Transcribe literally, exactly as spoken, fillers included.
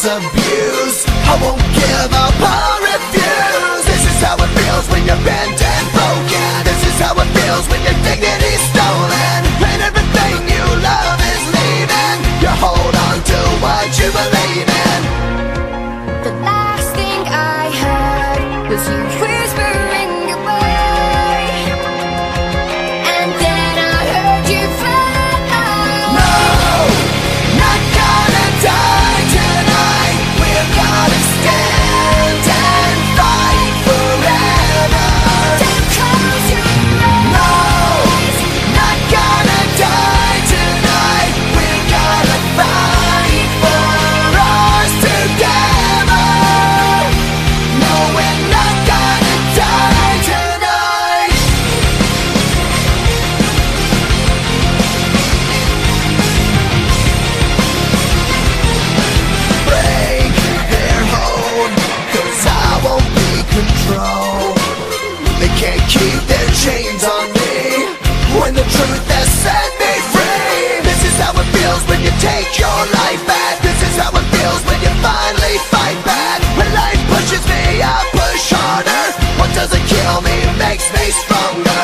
was abused. I won't give up or refuse. This is how it feels when you're bent and broken. This is how it feels when your dignity's stolen, and everything you love is leaving. You hold on to what you believe in. The last thing I heard was you whispering goodbye, and then I heard you fly. No, not gonna die tonight. We're gonna stand and fight forever. Don't close your No, eyes. not gonna die tonight. We're gonna fight for us together. No, we're not gonna die tonight. Break their hold, 'cause I won't be controlled. They can't keep their chains on me when the truth has set me free. This is how it feels when you take your life back. This is how it feels when you finally fight back. When life pushes me, I push harder. What doesn't kill me makes me stronger.